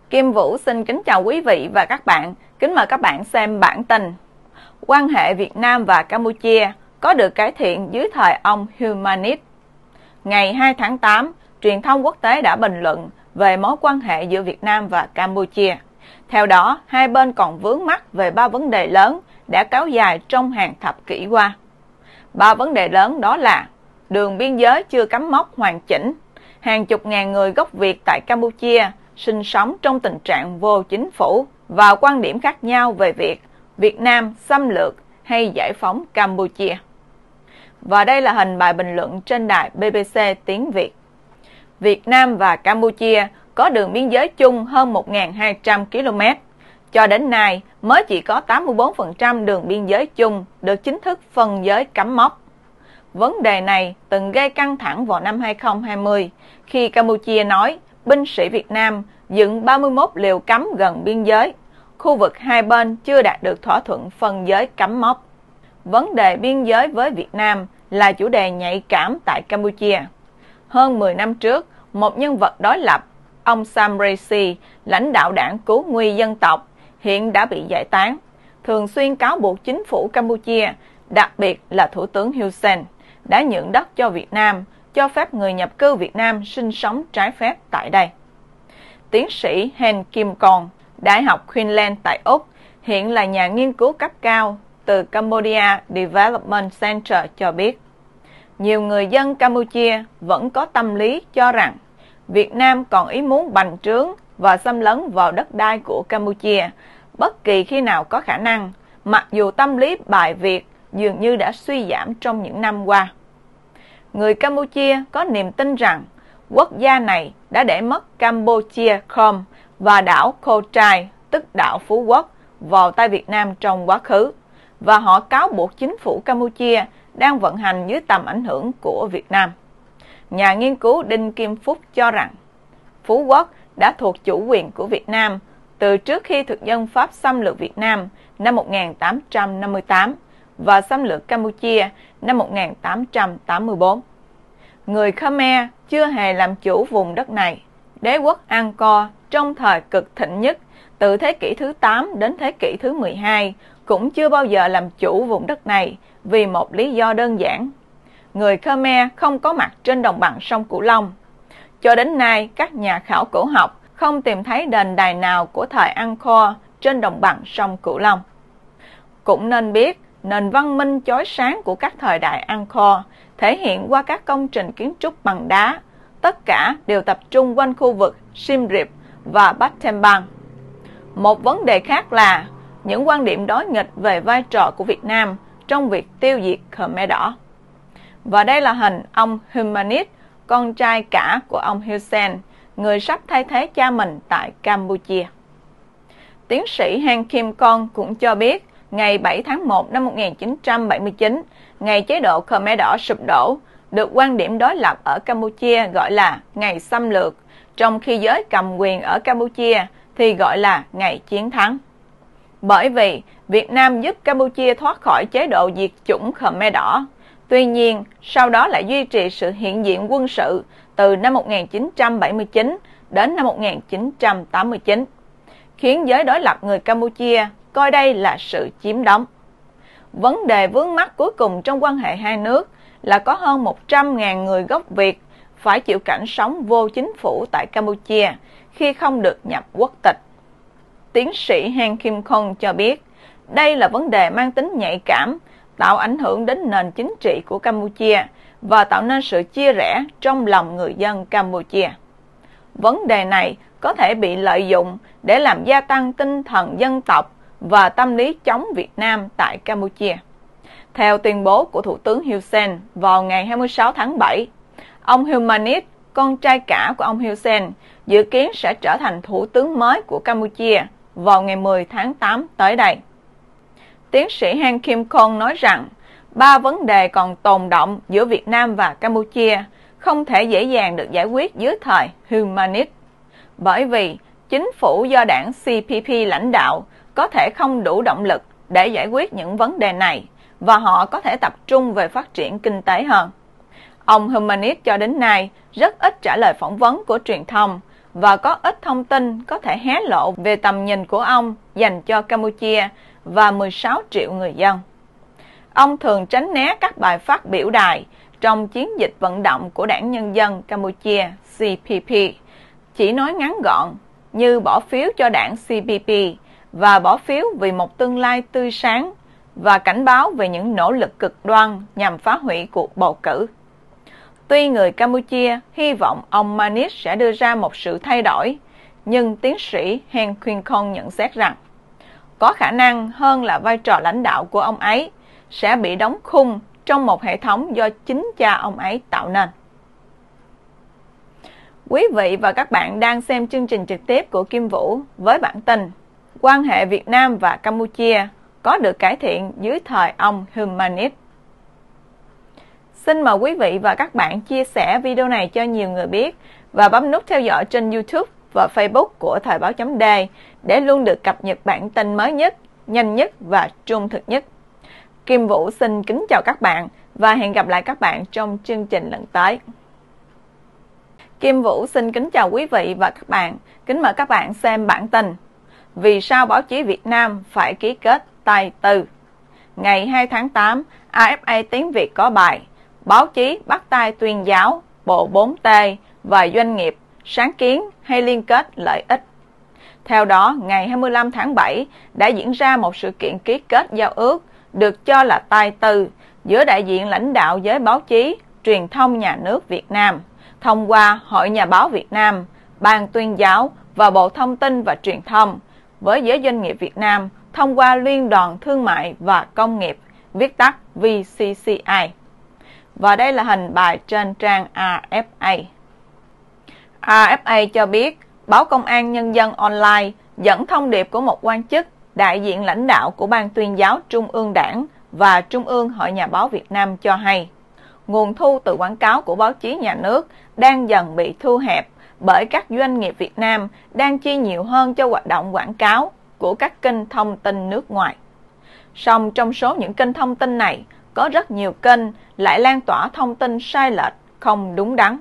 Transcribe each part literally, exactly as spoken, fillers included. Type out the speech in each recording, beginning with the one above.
Kim Vũ xin kính chào quý vị và các bạn. Kính mời các bạn xem bản tin. Quan hệ Việt Nam và Campuchia có được cải thiện dưới thời ông Humanit. Ngày hai tháng tám, truyền thông quốc tế đã bình luận về mối quan hệ giữa Việt Nam và Campuchia. Theo đó, hai bên còn vướng mắc về ba vấn đề lớn đã kéo dài trong hàng thập kỷ qua. Ba vấn đề lớn đó là đường biên giới chưa cắm mốc hoàn chỉnh, hàng chục ngàn người gốc Việt tại Campuchia sinh sống trong tình trạng vô chính phủ và quan điểm khác nhau về việc Việt Nam xâm lược hay giải phóng Campuchia. Và đây là hình bài bình luận trên đài B B C tiếng Việt. Việt Nam và Campuchia có đường biên giới chung hơn một nghìn hai trăm ki lô mét. Cho đến nay, mới chỉ có tám mươi tư phần trăm đường biên giới chung được chính thức phân giới cắm mốc. Vấn đề này từng gây căng thẳng vào năm hai nghìn không trăm hai mươi khi Campuchia nói binh sĩ Việt Nam dựng ba mươi mốt liều cắm gần biên giới. Khu vực hai bên chưa đạt được thỏa thuận phân giới cắm mốc. Vấn đề biên giới với Việt Nam là chủ đề nhạy cảm tại Campuchia. Hơn mười năm trước, một nhân vật đối lập, ông Sam Rainsy, lãnh đạo đảng Cứu nguy dân tộc, hiện đã bị giải tán, thường xuyên cáo buộc chính phủ Campuchia, đặc biệt là Thủ tướng Hun Sen, đã nhượng đất cho Việt Nam, cho phép người nhập cư Việt Nam sinh sống trái phép tại đây. Tiến sĩ Hen Kim Kon, Đại học Queensland tại Úc, hiện là nhà nghiên cứu cấp cao từ Cambodia Development Center cho biết, nhiều người dân Campuchia vẫn có tâm lý cho rằng Việt Nam còn ý muốn bành trướng và xâm lấn vào đất đai của Campuchia bất kỳ khi nào có khả năng, mặc dù tâm lý bài Việt dường như đã suy giảm trong những năm qua. Người Campuchia có niềm tin rằng quốc gia này đã để mất Campuchia Krom và đảo Ko Trai, tức đảo Phú Quốc, vào tay Việt Nam trong quá khứ, và họ cáo buộc chính phủ Campuchia đang vận hành dưới tầm ảnh hưởng của Việt Nam. Nhà nghiên cứu Đinh Kim Phúc cho rằng Phú Quốc đã thuộc chủ quyền của Việt Nam từ trước khi thực dân Pháp xâm lược Việt Nam năm một nghìn tám trăm năm mươi tám và xâm lược Campuchia năm một nghìn tám trăm tám mươi tư. Người Khmer chưa hề làm chủ vùng đất này. Đế quốc Angkor trong thời cực thịnh nhất từ thế kỷ thứ tám đến thế kỷ thứ mười hai cũng chưa bao giờ làm chủ vùng đất này vì một lý do đơn giản. Người Khmer không có mặt trên đồng bằng sông Cửu Long. Cho đến nay, các nhà khảo cổ học không tìm thấy đền đài nào của thời Angkor trên đồng bằng sông Cửu Long. Cũng nên biết, nền văn minh chói sáng của các thời đại Angkor thể hiện qua các công trình kiến trúc bằng đá, tất cả đều tập trung quanh khu vực Siem Reap và Battambang. Một vấn đề khác là những quan điểm đối nghịch về vai trò của Việt Nam trong việc tiêu diệt Khmer Đỏ. Và đây là hình ông Humanit, con trai cả của ông Hun Sen, người sắp thay thế cha mình tại Campuchia. Tiến sĩ Han Kim Kon cũng cho biết, ngày bảy tháng một năm một nghìn chín trăm bảy mươi chín, ngày chế độ Khmer Đỏ sụp đổ, được quan điểm đối lập ở Campuchia gọi là ngày xâm lược, trong khi giới cầm quyền ở Campuchia thì gọi là ngày chiến thắng. Bởi vì Việt Nam giúp Campuchia thoát khỏi chế độ diệt chủng Khmer Đỏ, tuy nhiên sau đó lại duy trì sự hiện diện quân sự từ năm một nghìn chín trăm bảy mươi chín đến năm một nghìn chín trăm tám mươi chín, khiến giới đối lập người Campuchia coi đây là sự chiếm đóng. Vấn đề vướng mắc cuối cùng trong quan hệ hai nước là có hơn một trăm nghìn người gốc Việt phải chịu cảnh sống vô chính phủ tại Campuchia khi không được nhập quốc tịch. Tiến sĩ Han Kim Kon cho biết, đây là vấn đề mang tính nhạy cảm, tạo ảnh hưởng đến nền chính trị của Campuchia và tạo nên sự chia rẽ trong lòng người dân Campuchia. Vấn đề này có thể bị lợi dụng để làm gia tăng tinh thần dân tộc và tâm lý chống Việt Nam tại Campuchia. Theo tuyên bố của Thủ tướng Hun Sen vào ngày hai mươi sáu tháng bảy, ông Humanit, con trai cả của ông Hun Sen, dự kiến sẽ trở thành thủ tướng mới của Campuchia vào ngày mười tháng tám tới đây. Tiến sĩ Han Kim Kon nói rằng, ba vấn đề còn tồn đọng giữa Việt Nam và Campuchia không thể dễ dàng được giải quyết dưới thời Humanit, bởi vì chính phủ do đảng C P P lãnh đạo có thể không đủ động lực để giải quyết những vấn đề này và họ có thể tập trung về phát triển kinh tế hơn. Ông Humanit cho đến nay rất ít trả lời phỏng vấn của truyền thông và có ít thông tin có thể hé lộ về tầm nhìn của ông dành cho Campuchia và mười sáu triệu người dân. Ông thường tránh né các bài phát biểu đài trong chiến dịch vận động của Đảng Nhân dân Campuchia C P P, chỉ nói ngắn gọn như bỏ phiếu cho đảng C P P và bỏ phiếu vì một tương lai tươi sáng, và cảnh báo về những nỗ lực cực đoan nhằm phá hủy cuộc bầu cử. Tuy người Campuchia hy vọng ông Manit sẽ đưa ra một sự thay đổi, nhưng tiến sĩ Heng Khuyên Khon nhận xét rằng có khả năng hơn là vai trò lãnh đạo của ông ấy sẽ bị đóng khung trong một hệ thống do chính cha ông ấy tạo nên. Quý vị và các bạn đang xem chương trình trực tiếp của Kim Vũ với bản tin Quan hệ Việt Nam và Campuchia có được cải thiện dưới thời ông Hun Manet. Xin mời quý vị và các bạn chia sẻ video này cho nhiều người biết và bấm nút theo dõi trên YouTube và Facebook của Thời báo chấm D để luôn được cập nhật bản tin mới nhất, nhanh nhất và trung thực nhất. Kim Vũ xin kính chào các bạn và hẹn gặp lại các bạn trong chương trình lần tới. Kim Vũ xin kính chào quý vị và các bạn, kính mời các bạn xem bản tin Vì sao báo chí Việt Nam phải ký kết tay tư. Ngày hai tháng tám, a ép a tiếng Việt có bài Báo chí bắt tay tuyên giáo, bộ bốn T và doanh nghiệp, sáng kiến hay liên kết lợi ích. Theo đó, ngày hai mươi lăm tháng bảy đã diễn ra một sự kiện ký kết giao ước được cho là tay tư giữa đại diện lãnh đạo giới báo chí, truyền thông nhà nước Việt Nam thông qua Hội Nhà báo Việt Nam, Ban Tuyên giáo và Bộ Thông tin và Truyền thông với giới doanh nghiệp Việt Nam thông qua Liên đoàn Thương mại và Công nghiệp, viết tắt V C C I. Và đây là hình bài trên trang a ép a. a ép a cho biết, báo Công an Nhân dân Online dẫn thông điệp của một quan chức đại diện lãnh đạo của Ban Tuyên giáo Trung ương Đảng và Trung ương Hội Nhà báo Việt Nam cho hay, nguồn thu từ quảng cáo của báo chí nhà nước đang dần bị thu hẹp bởi các doanh nghiệp Việt Nam đang chi nhiều hơn cho hoạt động quảng cáo của các kênh thông tin nước ngoài. Song trong số những kênh thông tin này, có rất nhiều kênh lại lan tỏa thông tin sai lệch, không đúng đắn.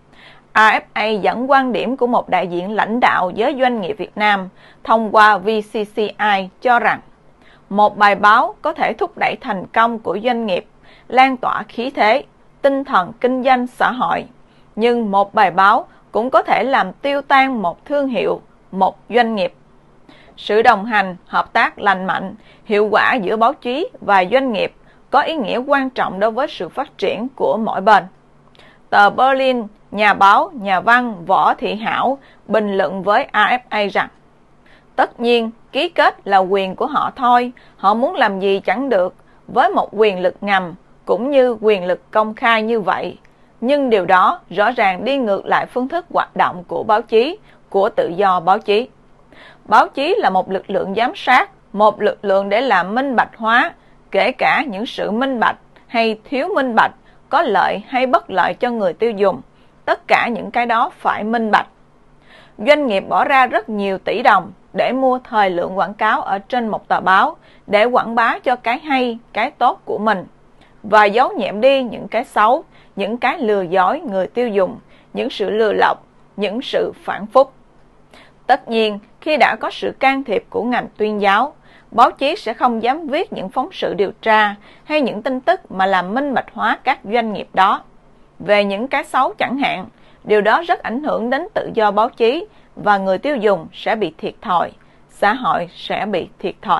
a ép a dẫn quan điểm của một đại diện lãnh đạo giới doanh nghiệp Việt Nam thông qua V C C I cho rằng một bài báo có thể thúc đẩy thành công của doanh nghiệp, lan tỏa khí thế, tinh thần kinh doanh xã hội, nhưng một bài báo cũng có thể làm tiêu tan một thương hiệu, một doanh nghiệp. Sự đồng hành, hợp tác lành mạnh, hiệu quả giữa báo chí và doanh nghiệp có ý nghĩa quan trọng đối với sự phát triển của mỗi bên. Tờ Berlin, nhà báo, nhà văn Võ Thị Hảo bình luận với a ép a rằng tất nhiên, ký kết là quyền của họ thôi, họ muốn làm gì chẳng được với một quyền lực ngầm cũng như quyền lực công khai như vậy. Nhưng điều đó rõ ràng đi ngược lại phương thức hoạt động của báo chí, của tự do báo chí. Báo chí là một lực lượng giám sát, một lực lượng để làm minh bạch hóa, kể cả những sự minh bạch hay thiếu minh bạch, có lợi hay bất lợi cho người tiêu dùng. Tất cả những cái đó phải minh bạch. Doanh nghiệp bỏ ra rất nhiều tỷ đồng để mua thời lượng quảng cáo ở trên một tờ báo để quảng bá cho cái hay, cái tốt của mình và giấu nhẹm đi những cái xấu, những cái lừa dối người tiêu dùng, những sự lừa lọc, những sự phản phúc. Tất nhiên, khi đã có sự can thiệp của ngành tuyên giáo, báo chí sẽ không dám viết những phóng sự điều tra hay những tin tức mà làm minh bạch hóa các doanh nghiệp đó. Về những cái xấu chẳng hạn, điều đó rất ảnh hưởng đến tự do báo chí và người tiêu dùng sẽ bị thiệt thòi, xã hội sẽ bị thiệt thòi.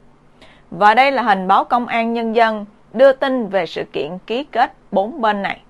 Và đây là hình báo Công an Nhân dân đưa tin về sự kiện ký kết bốn bên này.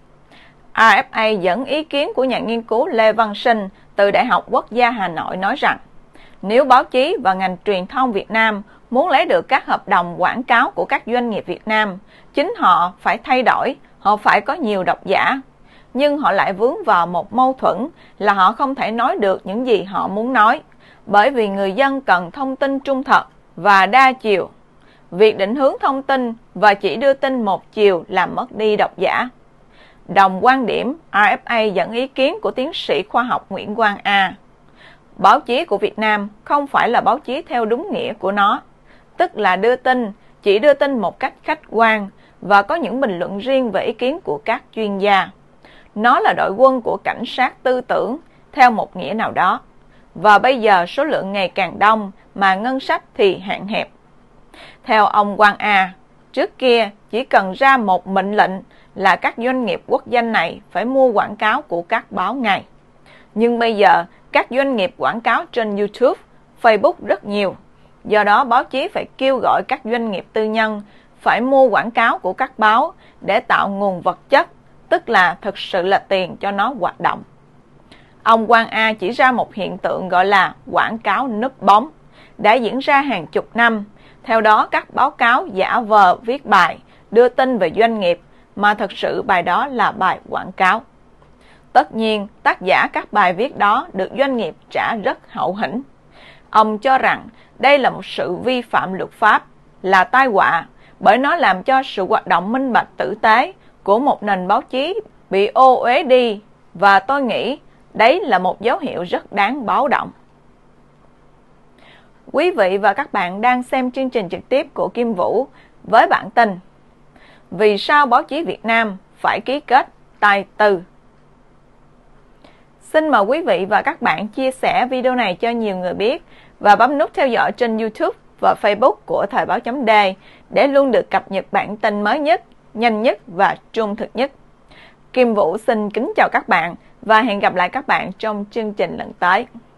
a ép a dẫn ý kiến của nhà nghiên cứu Lê Văn Sinh từ Đại học Quốc gia Hà Nội nói rằng nếu báo chí và ngành truyền thông Việt Nam muốn lấy được các hợp đồng quảng cáo của các doanh nghiệp Việt Nam, chính họ phải thay đổi, họ phải có nhiều độc giả. Nhưng họ lại vướng vào một mâu thuẫn là họ không thể nói được những gì họ muốn nói, bởi vì người dân cần thông tin trung thực và đa chiều. Việc định hướng thông tin và chỉ đưa tin một chiều làm mất đi độc giả. Đồng quan điểm, a ép a dẫn ý kiến của tiến sĩ khoa học Nguyễn Quang A. Báo chí của Việt Nam không phải là báo chí theo đúng nghĩa của nó, tức là đưa tin, chỉ đưa tin một cách khách quan và có những bình luận riêng về ý kiến của các chuyên gia. Nó là đội quân của cảnh sát tư tưởng, theo một nghĩa nào đó. Và bây giờ số lượng ngày càng đông mà ngân sách thì hạn hẹp. Theo ông Quang A, trước kia chỉ cần ra một mệnh lệnh là các doanh nghiệp quốc doanh này phải mua quảng cáo của các báo ngay. Nhưng bây giờ các doanh nghiệp quảng cáo trên YouTube, Facebook rất nhiều. Do đó báo chí phải kêu gọi các doanh nghiệp tư nhân phải mua quảng cáo của các báo để tạo nguồn vật chất, tức là thực sự là tiền cho nó hoạt động. Ông Quang A chỉ ra một hiện tượng gọi là quảng cáo núp bóng, đã diễn ra hàng chục năm. Theo đó, các báo cáo giả vờ viết bài, đưa tin về doanh nghiệp, mà thực sự bài đó là bài quảng cáo. Tất nhiên, tác giả các bài viết đó được doanh nghiệp trả rất hậu hĩnh. Ông cho rằng đây là một sự vi phạm luật pháp, là tai họa, bởi nó làm cho sự hoạt động minh bạch tử tế của một nền báo chí bị ô uế đi, và tôi nghĩ đấy là một dấu hiệu rất đáng báo động. Quý vị và các bạn đang xem chương trình trực tiếp của Kim Vũ với bản tin Vì sao báo chí Việt Nam phải ký kết tài tư? Xin mời quý vị và các bạn chia sẻ video này cho nhiều người biết và bấm nút theo dõi trên YouTube và Facebook của Thời báo chấm D để luôn được cập nhật bản tin mới nhất, nhanh nhất và trung thực nhất. Kim Vũ xin kính chào các bạn và hẹn gặp lại các bạn trong chương trình lần tới.